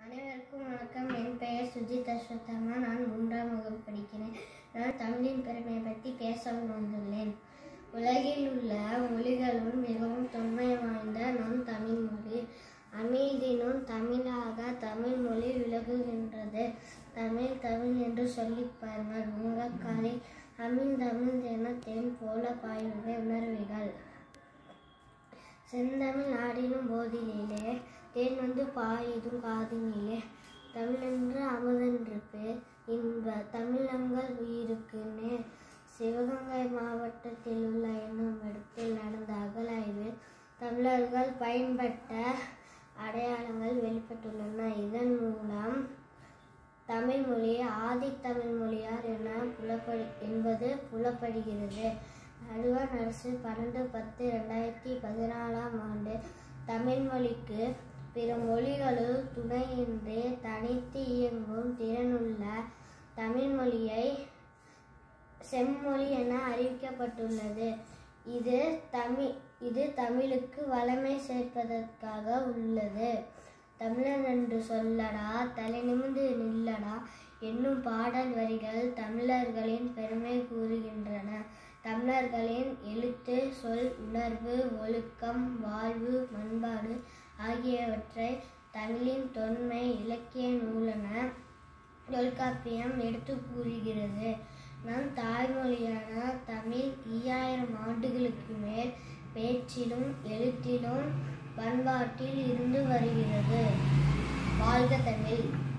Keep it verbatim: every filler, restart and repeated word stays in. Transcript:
அனைவருக்கும் வணக்கம். என் பெயர் சுஜித் அஸ்வத்தமா. நான் மூன்றாம் வகுப்பு படிக்கிறேன். நான் தமிழின் பெருமையை பற்றி பேச வந்துள்ளேன். உலகில் உள்ள மொழிகளும் மிகவும் தொன்மை வாய்ந்த நம் தமிழ் மொழி. அமிழ்தினும் தமிழாக தமிழ் மொழி விளங்குகின்றது. தமிழ் தமிழ் என்று சொல்லி பாருங்கள். உங்கள் காலை அமிழ்தமிழ் என தேன் போல பாய்வதை உணர்வீர்கள். செந்தமிழ் ஆடினும் போதிலே தேன் வந்து பாயுதும் காதினிலே. தமிழென்று அமுதென்று பேர் இன்ப தமிழங்கள் உயிருக்கு நேர். சிவகங்கை மாவட்டத்தில் உள்ள என்னும் இடத்தில் நடந்த அகழாய்வில் தமிழர்கள் பயன்பட்ட அடையாளங்கள் வெளிப்பட்டுள்ளன. இதன் மூலம் தமிழ் மொழி ஆதி தமிழ் மொழியார் என புலப்படி என்பது புலப்படுகிறது. நடுவர் அரசு பன்னெண்டு பத்து ரெண்டாயிரத்தி பதினாலாம் ஆண்டு தமிழ் மொழிக்கு பிற மொழிகளுள் துணையின்றி தனித்து இயங்கும் திறனுள்ள தமிழ் மொழியை செம்மொழி என அறிவிக்கப்பட்டுள்ளது. இது தமிழ் இது தமிழுக்கு வளமை சேர்ப்பதற்காக உள்ளது. தமிழன் என்று சொல்லடா தலை நிமிர்ந்து நில்லடா என்னும் பாடல் வரிகள் தமிழர்களின் பெருமை கூறுகின்றன. தமிழர்களின் எழுத்து, சொல், உணர்வு, ஒழுக்கம், வாழ்வு, பண்பாடு ஆகியவற்றை தமிழின் தொன்மை இலக்கிய நூலான தொல்காப்பியம் எடுத்து கூறுகிறது. நம் தாய்மொழியான தமிழ் ஐயாயிரம் ஆண்டுகளுக்கு மேல் பேச்சிலும் எழுத்திலும் பண்பாட்டில் இருந்து வருகிறது. வாழ்க தமிழ்!